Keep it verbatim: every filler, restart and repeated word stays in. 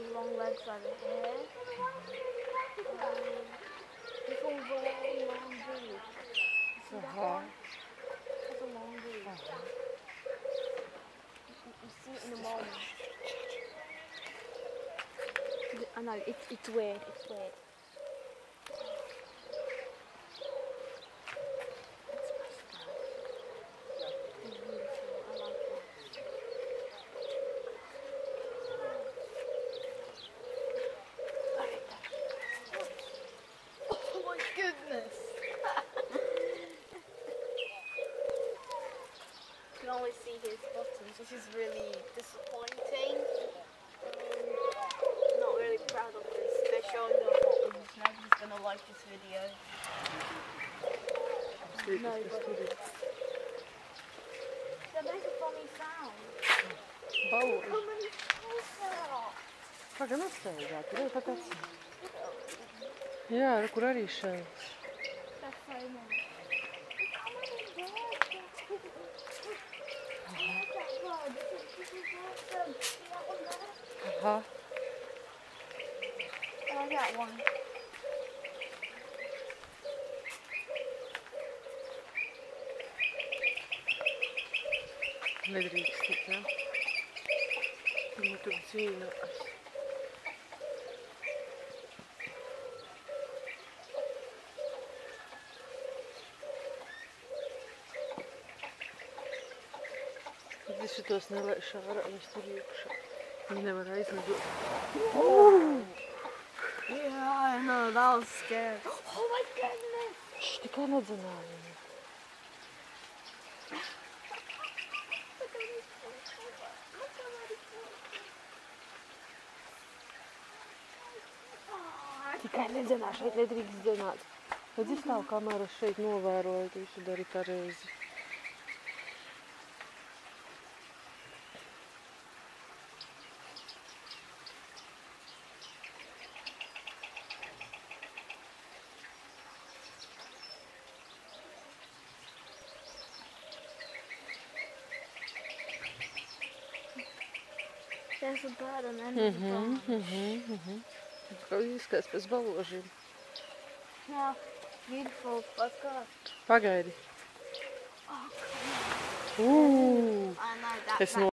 long legs over here. Um, this one's a long, long dude. See that Uh-huh. one? That's a long dude. Uh-huh. You, you see it in a moment. I know, it's, it's weird, it's weird. Oh my goodness! You can only see his buttons, which is really disappointing. Um, not really proud of this. They're showing no buttons. Nobody's gonna like this video. Nobody. They make a funny sound. Bauer. How many sounds there are? Pagaid, nostaigā, tur ir pat acīm. Jā, kur arī šeit. That's so much. Look how many birds there are. I like that bird. This is, this is awesome. See that one there? Aha. I like that one. Nedrīkst tik, ne? Viņa tur cīnās. Tad es šitos nelaišu ārā, viņas tur iekšā. Viņi nevar aizlidot. Oh! Yeah, I know, that was scary. Oh my goodness! Šš, tikai nedzināja viņu. Tikai nedzenā, šeit nedrīkst dzenāt. Tad es stāvu kameras šeit novēroju, ka visu dari pareizi. There's a bird on the end of the Mhm, branch. mhm, mhm. Kā izskats pēc baložiem. Yeah, beautiful. Let's go. Pagaidi. Oh, come on. Ū! I know that. Es that no